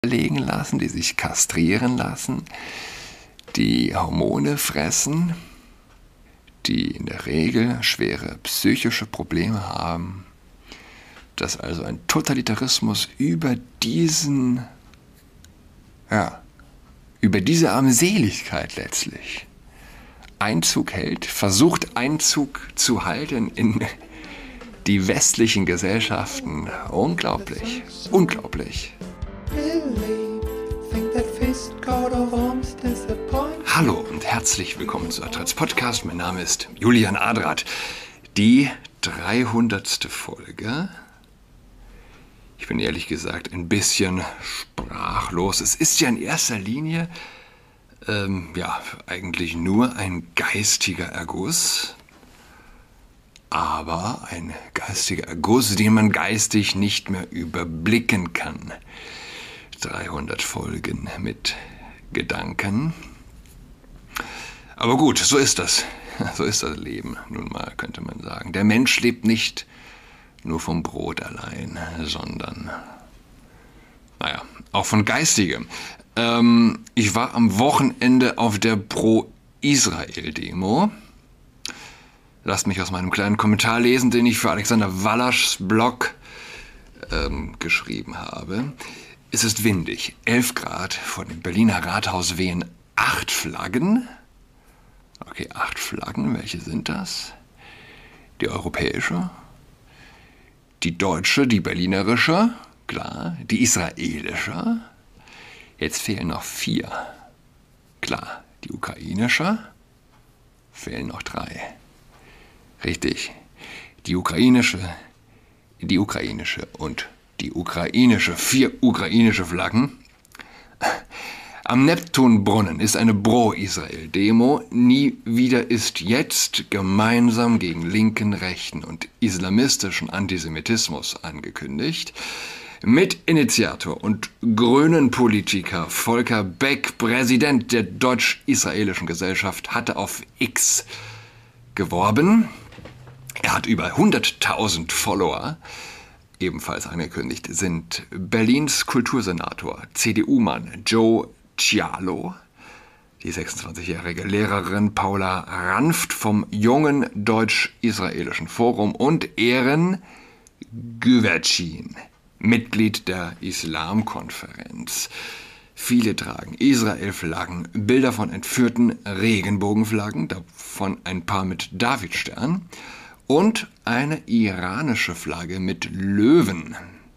legen lassen, die sich kastrieren lassen, die Hormone fressen, die in der Regel schwere psychische Probleme haben, dass also ein Totalitarismus über diese Armseligkeit letztlich Einzug hält, versucht Einzug zu halten in die westlichen Gesellschaften. Unglaublich, unglaublich. Hallo und herzlich willkommen zu Adrats Podcast. Mein Name ist Julian Adrat. Die 300. Folge. Ich bin ehrlich gesagt ein bisschen sprachlos. Es ist ja in erster Linie eigentlich nur ein geistiger Erguss. Aber ein geistiger Erguss, den man geistig nicht mehr überblicken kann. 300 Folgen mit Gedanken. Aber gut, so ist das. So ist das Leben, nun mal, könnte man sagen. Der Mensch lebt nicht nur vom Brot allein, sondern, auch von Geistigem. Ich war am Wochenende auf der Pro-Israel-Demo. Lasst mich aus meinem kleinen Kommentar lesen, den ich für Alexander Wallaschs Blog geschrieben habe. Es ist windig, 11 Grad, vor dem Berliner Rathaus wehen 8 Flaggen. Okay, 8 Flaggen, welche sind das? Die europäische, die deutsche, die berlinerische, klar, die israelische. Jetzt fehlen noch 4. Klar, die ukrainische, fehlen noch 3. Richtig, die ukrainische und die ukrainische, 4 ukrainische Flaggen. Am Neptunbrunnen ist eine Pro-Israel-Demo. Nie wieder ist jetzt gemeinsam gegen linken, rechten und islamistischen Antisemitismus angekündigt. Mitinitiator und grünen Politiker Volker Beck, Präsident der Deutsch-Israelischen Gesellschaft, hatte auf X geworben. Er hat über 100.000 Follower. Ebenfalls angekündigt sind Berlins Kultursenator, CDU-Mann Joe Cialo, die 26-jährige Lehrerin Paula Ranft vom Jungen Deutsch-Israelischen Forum und Eren Güvercin, Mitglied der Islamkonferenz. Viele tragen Israel-Flaggen, Bilder von entführten Regenbogenflaggen, davon ein paar mit Davidstern, und eine iranische Flagge mit Löwen,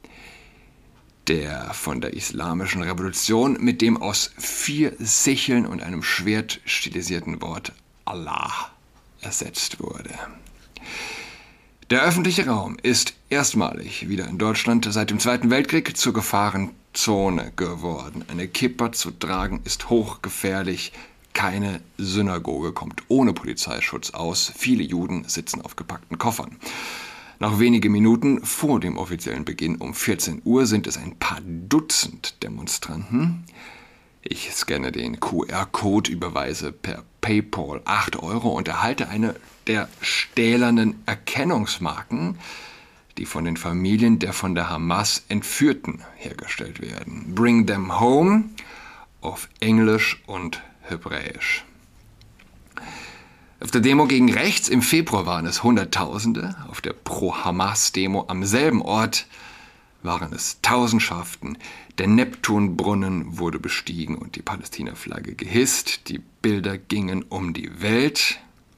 der von der Islamischen Revolution mit dem aus 4 Sicheln und einem Schwert stilisierten Wort Allah ersetzt wurde. Der öffentliche Raum ist erstmalig wieder in Deutschland seit dem Zweiten Weltkrieg zur Gefahrenzone geworden. Eine Kippa zu tragen ist hochgefährlich. Keine Synagoge kommt ohne Polizeischutz aus. Viele Juden sitzen auf gepackten Koffern. Noch wenige Minuten vor dem offiziellen Beginn um 14 Uhr sind es ein paar Dutzend Demonstranten. Ich scanne den QR-Code, überweise per PayPal 8 € und erhalte eine der stählernen Erkennungsmarken, die von den Familien der von der Hamas Entführten hergestellt werden. Bring them home auf Englisch und Hebräisch. Auf der Demo gegen rechts im Februar waren es Hunderttausende. Auf der Pro-Hamas-Demo am selben Ort waren es Tausendschaften. Der Neptunbrunnen wurde bestiegen und die Palästina-Flagge gehisst. Die Bilder gingen um die Welt.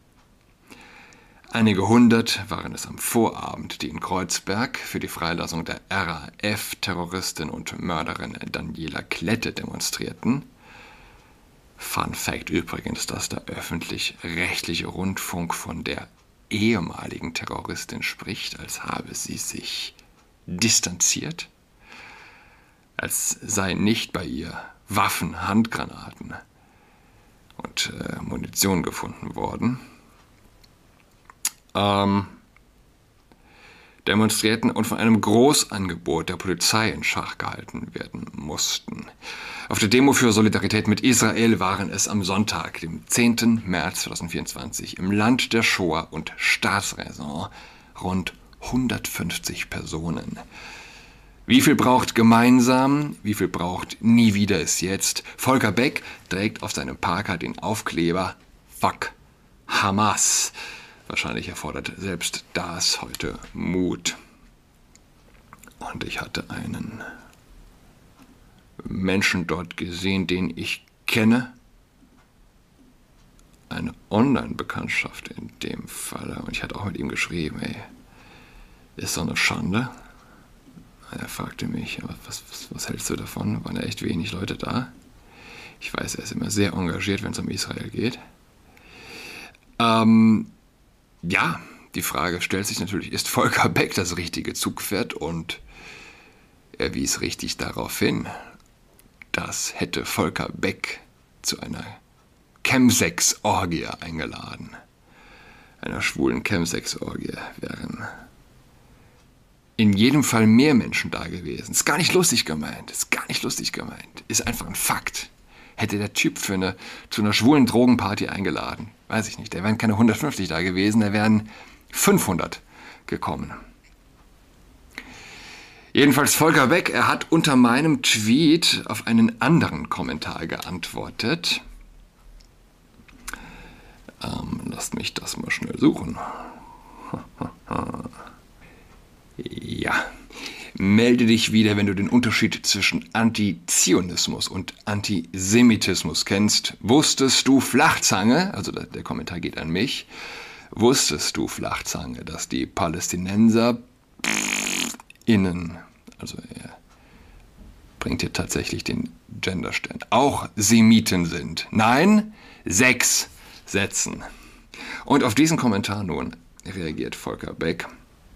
Einige hundert waren es am Vorabend, die in Kreuzberg für die Freilassung der RAF-Terroristin und Mörderin Daniela Klette demonstrierten. Fun Fact übrigens, dass der öffentlich-rechtliche Rundfunk von der ehemaligen Terroristin spricht, als habe sie sich distanziert, als seien nicht bei ihr Waffen, Handgranaten und Munition gefunden worden. Demonstrierten und von einem Großangebot der Polizei in Schach gehalten werden mussten. Auf der Demo für Solidarität mit Israel waren es am Sonntag, dem 10. März 2024, im Land der Shoah und Staatsräson rund 150 Personen. Wie viel braucht gemeinsam, wie viel braucht nie wieder ist jetzt? Volker Beck trägt auf seinem Parker den Aufkleber Fuck Hamas. Wahrscheinlich erfordert selbst das heute Mut. Und ich hatte einen Menschen dort gesehen, den ich kenne. Eine Online-Bekanntschaft in dem Fall. Und ich hatte auch mit ihm geschrieben, ey, ist so eine Schande. Er fragte mich, was hältst du davon? Waren ja echt wenig Leute da. Ich weiß, er ist immer sehr engagiert, wenn es um Israel geht. Ja, die Frage stellt sich natürlich, ist Volker Beck das richtige Zugpferd? Und er wies richtig darauf hin, dass hätte Volker Beck zu einer Chemsex-Orgie eingeladen. Einer schwulen Chemsex-Orgie wären in jedem Fall mehr Menschen da gewesen. Ist gar nicht lustig gemeint. Ist einfach ein Fakt. Hätte der Typ zu einer schwulen Drogenparty eingeladen, weiß ich nicht, da wären keine 150 da gewesen, da wären 500 gekommen. Jedenfalls Volker Beck, er hat unter meinem Tweet auf einen anderen Kommentar geantwortet. Lasst mich das mal schnell suchen. Ja, melde dich wieder, wenn du den Unterschied zwischen Antizionismus und Antisemitismus kennst. Wusstest du, Flachzange, also der Kommentar geht an mich, wusstest du, Flachzange, dass die Palästinenser also er bringt hier tatsächlich den Genderstern, auch Semiten sind? Nein, 6 Sätzen. Und auf diesen Kommentar nun reagiert Volker Beck.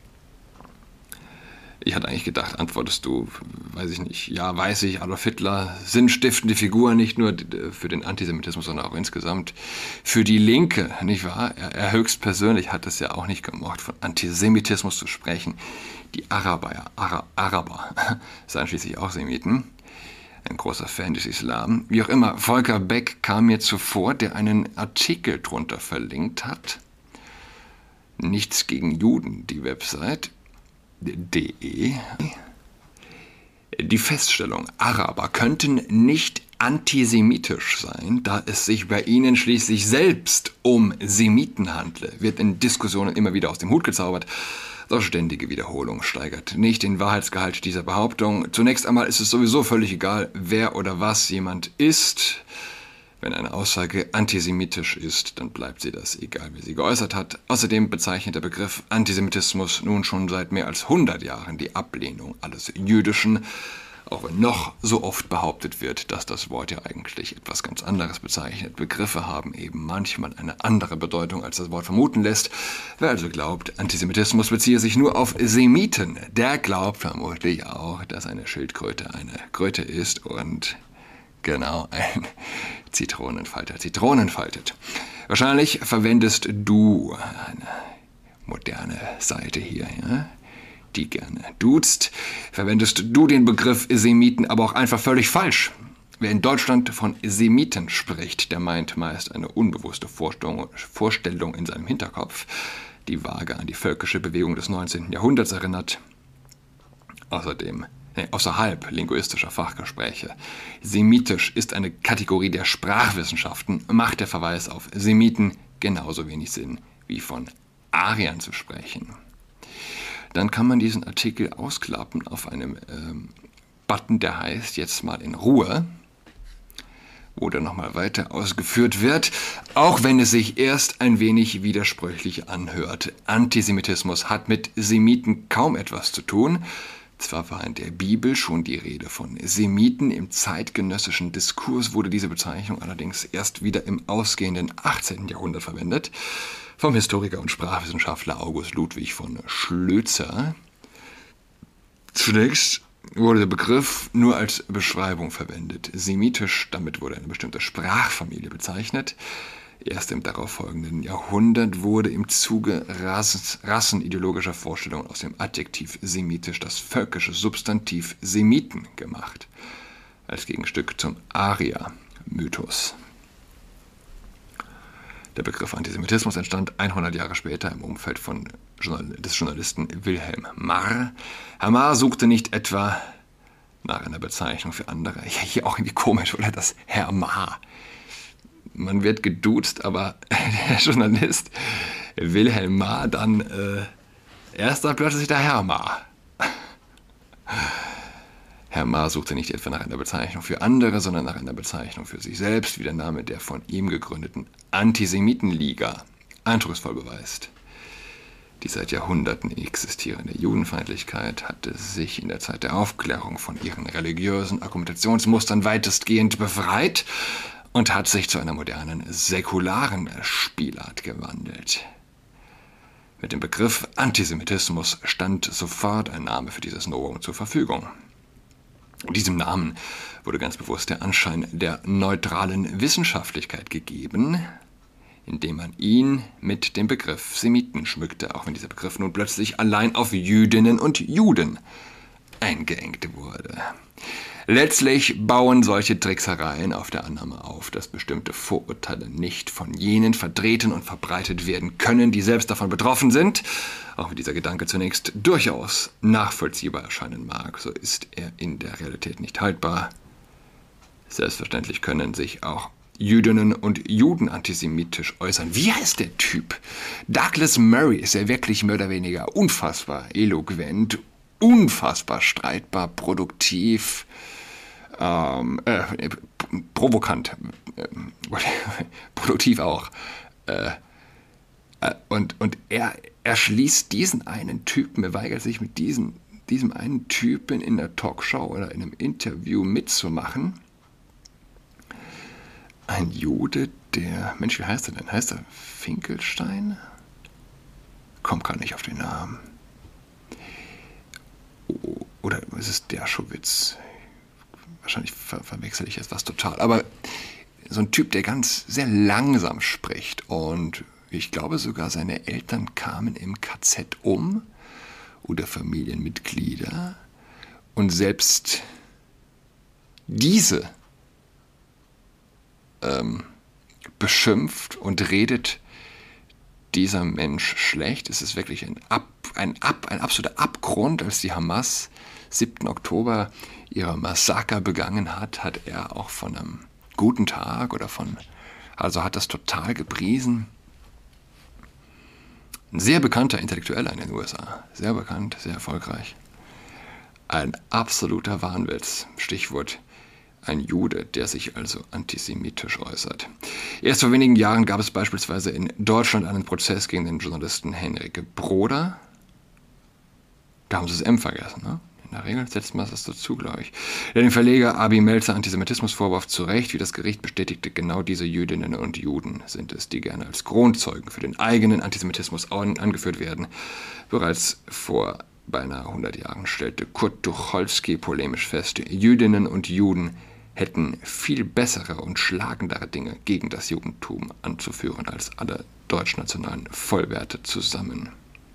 Ich hatte eigentlich gedacht, antwortest du, weiß ich nicht, ja, weiß ich, Adolf Hitler, sinnstiftende Figur, nicht nur für den Antisemitismus, sondern auch insgesamt für die Linke, nicht wahr? Er höchstpersönlich hat es ja auch nicht gemocht, von Antisemitismus zu sprechen. Die Araber seien schließlich auch Semiten. Ein großer Fan des Islam. Wie auch immer, Volker Beck kam mir zuvor, der einen Artikel drunter verlinkt hat. Nichts gegen Juden, die Website. De. Die Feststellung, Araber könnten nicht antisemitisch sein, da es sich bei ihnen schließlich selbst um Semiten handle, wird in Diskussionen immer wieder aus dem Hut gezaubert. Doch ständige Wiederholung steigert nicht den Wahrheitsgehalt dieser Behauptung. Zunächst einmal ist es sowieso völlig egal, wer oder was jemand ist. Wenn eine Aussage antisemitisch ist, dann bleibt sie das, egal wer sie geäußert hat. Außerdem bezeichnet der Begriff Antisemitismus nun schon seit mehr als 100 Jahren die Ablehnung alles Jüdischen, auch wenn noch so oft behauptet wird, dass das Wort ja eigentlich etwas ganz anderes bezeichnet. Begriffe haben eben manchmal eine andere Bedeutung, als das Wort vermuten lässt. Wer also glaubt, Antisemitismus beziehe sich nur auf Semiten, der glaubt vermutlich auch, dass eine Schildkröte eine Kröte ist und genau ein Zitronenfalter Zitronen faltet. Wahrscheinlich verwendest du eine moderne Seite hier, ja, die gerne duzt, verwendest du den Begriff Semiten aber auch einfach völlig falsch. Wer in Deutschland von Semiten spricht, der meint meist eine unbewusste Vorstellung in seinem Hinterkopf, die vage an die völkische Bewegung des 19. Jahrhunderts erinnert. Außerhalb linguistischer Fachgespräche. Semitisch ist eine Kategorie der Sprachwissenschaften, macht der Verweis auf Semiten genauso wenig Sinn, wie von Ariern zu sprechen. Dann kann man diesen Artikel ausklappen auf einem Button, der heißt jetzt mal in Ruhe, wo dann nochmal weiter ausgeführt wird, auch wenn es sich erst ein wenig widersprüchlich anhört. Antisemitismus hat mit Semiten kaum etwas zu tun. Zwar war in der Bibel schon die Rede von Semiten, im zeitgenössischen Diskurs wurde diese Bezeichnung allerdings erst wieder im ausgehenden 18. Jahrhundert verwendet, vom Historiker und Sprachwissenschaftler August Ludwig von Schlözer. Zunächst wurde der Begriff nur als Beschreibung verwendet. Semitisch, damit wurde eine bestimmte Sprachfamilie bezeichnet. Erst im darauffolgenden Jahrhundert wurde im Zuge rassenideologischer Vorstellungen aus dem Adjektiv semitisch das völkische Substantiv Semiten gemacht, als Gegenstück zum Arier-Mythos. Der Begriff Antisemitismus entstand 100 Jahre später im Umfeld des Journalisten Wilhelm Marr. Herr Marr suchte nicht etwa nach einer Bezeichnung für andere. Ja, hier auch irgendwie komisch, oder? Das Herr Marr. Man wird geduzt, aber der Journalist Wilhelm Marr dann erst dann plötzlich der Herr Marr. Herr Marr suchte nicht etwa nach einer Bezeichnung für andere, sondern nach einer Bezeichnung für sich selbst, wie der Name der von ihm gegründeten Antisemitenliga eindrucksvoll beweist. Die seit Jahrhunderten existierende Judenfeindlichkeit hatte sich in der Zeit der Aufklärung von ihren religiösen Argumentationsmustern weitestgehend befreit und hat sich zu einer modernen, säkularen Spielart gewandelt. Mit dem Begriff Antisemitismus stand sofort ein Name für dieses Novum zur Verfügung. Diesem Namen wurde ganz bewusst der Anschein der neutralen Wissenschaftlichkeit gegeben, indem man ihn mit dem Begriff Semiten schmückte, auch wenn dieser Begriff nun plötzlich allein auf Jüdinnen und Juden eingeengt wurde. Letztlich bauen solche Tricksereien auf der Annahme auf, dass bestimmte Vorurteile nicht von jenen vertreten und verbreitet werden können, die selbst davon betroffen sind. Auch wenn dieser Gedanke zunächst durchaus nachvollziehbar erscheinen mag, so ist er in der Realität nicht haltbar. Selbstverständlich können sich auch Jüdinnen und Juden antisemitisch äußern. Wie heißt der Typ? Douglas Murray ist ja wirklich mehr oder weniger unfassbar eloquent, unfassbar streitbar, produktiv, provokant, produktiv auch. Und er schließt diesen einen Typen, er weigert sich mit diesem einen Typen in der Talkshow oder in einem Interview mitzumachen. Ein Jude, Mensch, wie heißt er denn? Heißt er Finkelstein? Kommt gar nicht auf den Namen. Oder ist es Dershowitz? Wahrscheinlich verwechsel ich jetzt was total. Aber so ein Typ, der ganz sehr langsam spricht. Und ich glaube sogar, seine Eltern kamen im KZ um oder Familienmitglieder. Und selbst diese beschimpft und redet dieser Mensch schlecht. Es ist wirklich ein absoluter Abgrund. Als die Hamas 7. Oktober ihre Massaker begangen hat, hat er auch von einem guten Tag also hat das total gepriesen. Ein sehr bekannter Intellektueller in den USA. Sehr bekannt, sehr erfolgreich. Ein absoluter Wahnwitz. Stichwort ein Jude, der sich also antisemitisch äußert. Erst vor wenigen Jahren gab es beispielsweise in Deutschland einen Prozess gegen den Journalisten Henrike Broder. Da haben sie das M vergessen, ne? In der Regel setzt man das dazu, glaube ich. Der dem Verleger Abi Melzer Antisemitismusvorwurf zu Recht, wie das Gericht bestätigte, genau diese Jüdinnen und Juden sind es, die gerne als Kronzeugen für den eigenen Antisemitismus angeführt werden. Bereits vor beinahe 100 Jahren stellte Kurt Tucholsky polemisch fest, Jüdinnen und Juden hätten viel bessere und schlagendere Dinge gegen das Judentum anzuführen als alle deutschnationalen Vollwerte zusammen.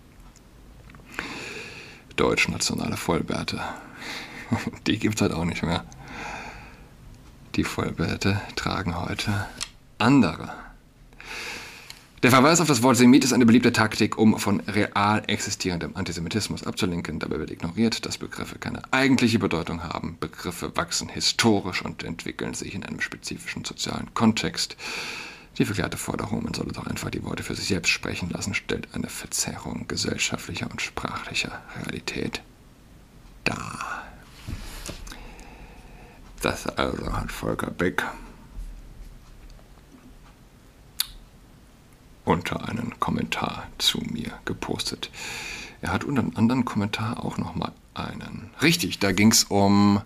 Deutschnationale Vollwerte, die gibt es halt auch nicht mehr. Die Vollwerte tragen heute andere. Der Verweis auf das Wort Semit ist eine beliebte Taktik, um von real existierendem Antisemitismus abzulenken. Dabei wird ignoriert, dass Begriffe keine eigentliche Bedeutung haben. Begriffe wachsen historisch und entwickeln sich in einem spezifischen sozialen Kontext. Die verklärte Forderung, man solle doch einfach die Worte für sich selbst sprechen lassen, stellt eine Verzerrung gesellschaftlicher und sprachlicher Realität dar. Das also hat Volker Beck unter einen Kommentar zu mir gepostet. Er hat unter einem anderen Kommentar auch nochmal einen. Richtig, da ging es um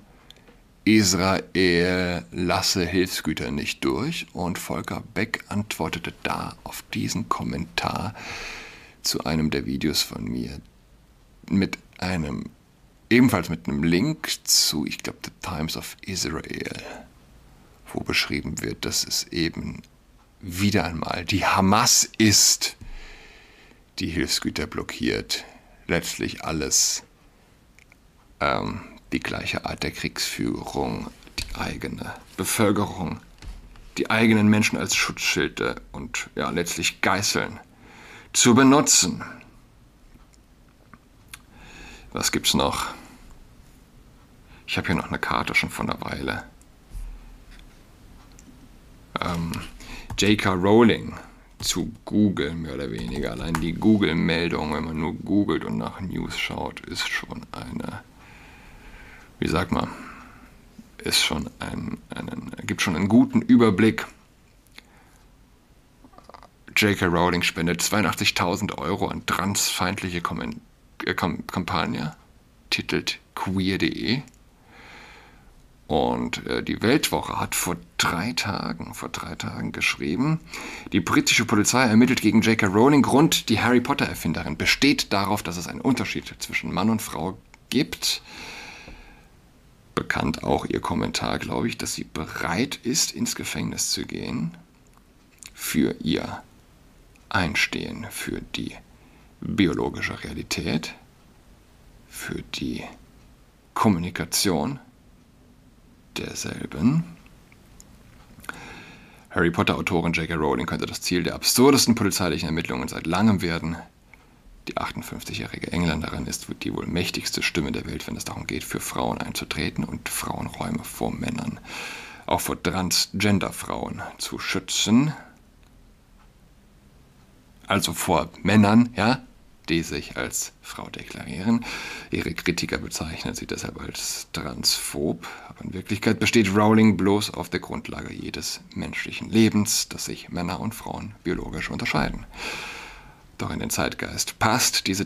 Israel lasse Hilfsgüter nicht durch und Volker Beck antwortete da auf diesen Kommentar zu einem der Videos von mir ebenfalls mit einem Link zu, ich glaube, The Times of Israel, wo beschrieben wird, dass es eben wieder einmal die Hamas ist, die Hilfsgüter blockiert. Letztlich alles die gleiche Art der Kriegsführung, die eigene Bevölkerung, die eigenen Menschen als Schutzschilde und ja, letztlich Geißeln zu benutzen. Was gibt's noch? Ich habe hier noch eine Karte schon von einer Weile. J.K. Rowling zu Google, mehr oder weniger. Allein die Google-Meldung, wenn man nur googelt und nach News schaut, ist schon eine, wie sagt man, ist schon gibt schon einen guten Überblick. J.K. Rowling spendet 82.000 € an transfeindliche Kampagne, titelt queer.de. Und die Weltwoche hat vor drei Tagen geschrieben, die britische Polizei ermittelt gegen J.K. Rowling. Grund, die Harry Potter-Erfinderin besteht darauf, dass es einen Unterschied zwischen Mann und Frau gibt. Bekannt auch ihr Kommentar, glaube ich, dass sie bereit ist, ins Gefängnis zu gehen für ihr Einstehen für die biologische Realität, für die Kommunikation derselben. Harry Potter-Autorin J.K. Rowling könnte das Ziel der absurdesten polizeilichen Ermittlungen seit langem werden. Die 58-jährige Engländerin ist die wohl mächtigste Stimme der Welt, wenn es darum geht, für Frauen einzutreten und Frauenräume vor Männern, auch vor Transgender-Frauen zu schützen. Also vor Männern, ja, die sich als Frau deklarieren. Ihre Kritiker bezeichnen sie deshalb als transphob. Aber in Wirklichkeit besteht Rowling bloß auf der Grundlage jedes menschlichen Lebens, dass sich Männer und Frauen biologisch unterscheiden. Doch in den Zeitgeist passt diese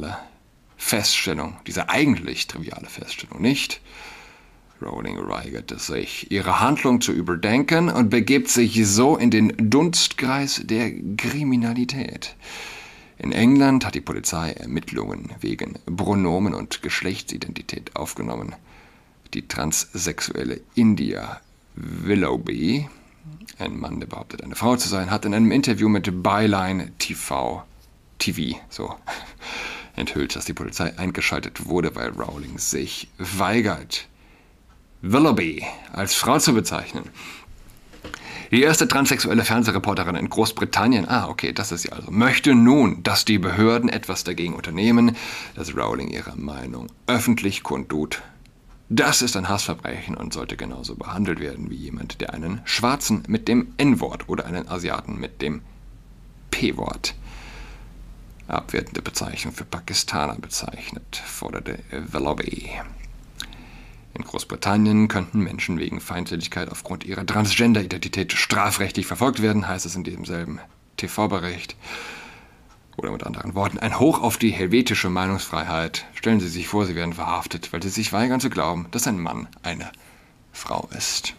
eigentlich triviale Feststellung nicht. Rowling weigerte sich, ihre Handlung zu überdenken und begibt sich so in den Dunstkreis der Kriminalität. In England hat die Polizei Ermittlungen wegen Pronomen und Geschlechtsidentität aufgenommen. Die transsexuelle India Willoughby, ein Mann, der behauptet, eine Frau zu sein, hat in einem Interview mit Byline TV enthüllt, dass die Polizei eingeschaltet wurde, weil Rowling sich weigert, Willoughby als Frau zu bezeichnen. Die erste transsexuelle Fernsehreporterin in Großbritannien, das ist sie also, möchte nun, dass die Behörden etwas dagegen unternehmen, dass Rowling ihre Meinung öffentlich kundtut. Das ist ein Hassverbrechen und sollte genauso behandelt werden wie jemand, der einen Schwarzen mit dem N-Wort oder einen Asiaten mit dem P-Wort, abwertende Bezeichnung für Pakistaner, bezeichnet, forderte Willoughby. In Großbritannien könnten Menschen wegen Feindseligkeit aufgrund ihrer Transgender-Identität strafrechtlich verfolgt werden, heißt es in demselben TV-Bericht. Oder mit anderen Worten, ein Hoch auf die helvetische Meinungsfreiheit. Stellen Sie sich vor, Sie werden verhaftet, weil Sie sich weigern zu glauben, dass ein Mann eine Frau ist.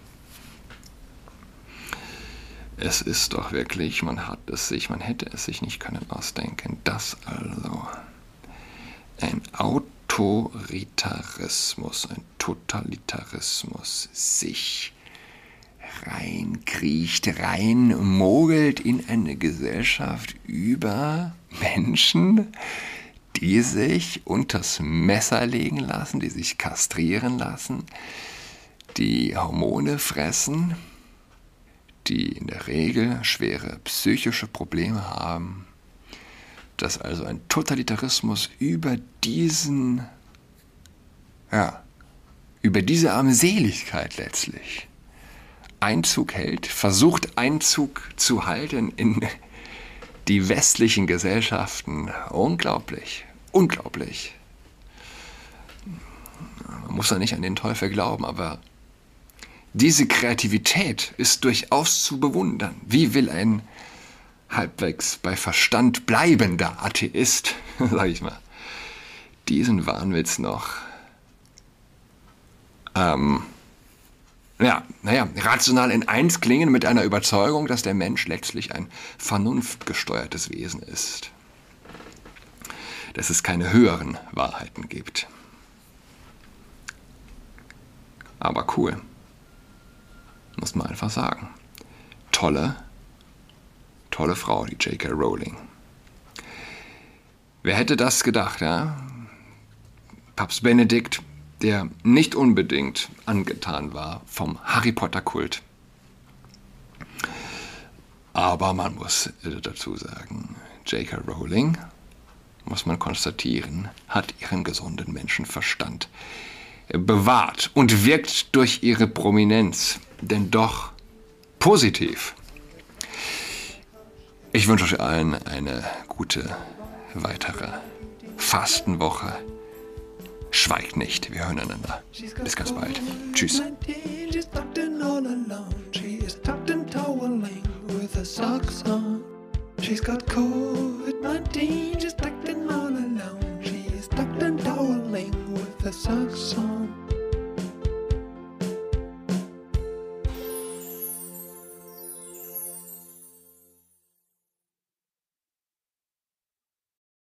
Es ist doch wirklich, man hätte es sich nicht können ausdenken, dass also ein Autoritarismus, ein Totalitarismus sich reinkriecht, reinmogelt in eine Gesellschaft über Menschen, die sich unters Messer legen lassen, die sich kastrieren lassen, die Hormone fressen, die in der Regel schwere psychische Probleme haben, dass also ein Totalitarismus über diese Armseligkeit letztlich Einzug hält, versucht Einzug zu halten in die westlichen Gesellschaften. Unglaublich, unglaublich. Man muss ja nicht an den Teufel glauben, aber diese Kreativität ist durchaus zu bewundern. Wie will ein halbwegs bei Verstand bleibender Atheist, sag ich mal, diesen Wahnwitz noch rational in eins klingen mit einer Überzeugung, dass der Mensch letztlich ein vernunftgesteuertes Wesen ist, dass es keine höheren Wahrheiten gibt. Aber cool, muss man einfach sagen. Tolle Frau, die J.K. Rowling. Wer hätte das gedacht, ja? Papst Benedikt, der nicht unbedingt angetan war vom Harry Potter-Kult, Aber man muss dazu sagen, J.K. Rowling, muss man konstatieren, hat ihren gesunden Menschenverstand bewahrt und wirkt durch ihre Prominenz denn doch positiv. Ich wünsche euch allen eine gute weitere Fastenwoche. Schweigt nicht, wir hören einander. Bis ganz bald. Tschüss. She's got COVID-19, she's tucked in all alone. She is tucked and toweling with her socks on.